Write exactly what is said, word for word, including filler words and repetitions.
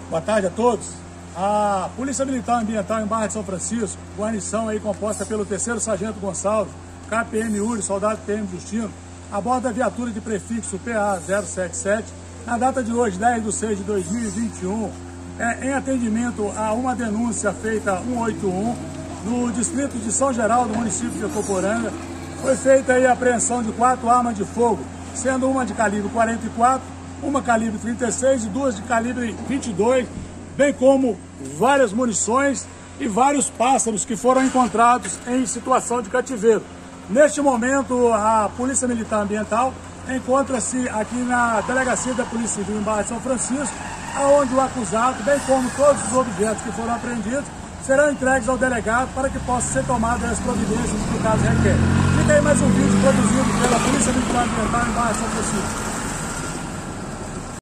Boa tarde a todos. A Polícia Militar Ambiental em Barra de São Francisco, guarnição aí composta pelo terceiro Sargento Gonçalves, K P M Uri, soldado P M Justino, a bordo da viatura de prefixo P A zero sete sete, na data de hoje, dez de seis de dois mil e vinte e um, é, em atendimento a uma denúncia feita cento e oitenta e um, no distrito de São Geraldo, município de Ecoporanga, foi feita aí a apreensão de quatro armas de fogo, sendo uma de calibre quarenta e quatro, uma calibre trinta e seis e duas de calibre vinte e dois, bem como várias munições e vários pássaros que foram encontrados em situação de cativeiro. Neste momento, a Polícia Militar Ambiental encontra-se aqui na Delegacia da Polícia Civil em Barra de São Francisco, onde o acusado, bem como todos os objetos que foram apreendidos, serão entregues ao delegado para que possam ser tomadas as providências que o caso requer. Fica aí mais um vídeo produzido pela Polícia Militar Ambiental em Barra de São Francisco.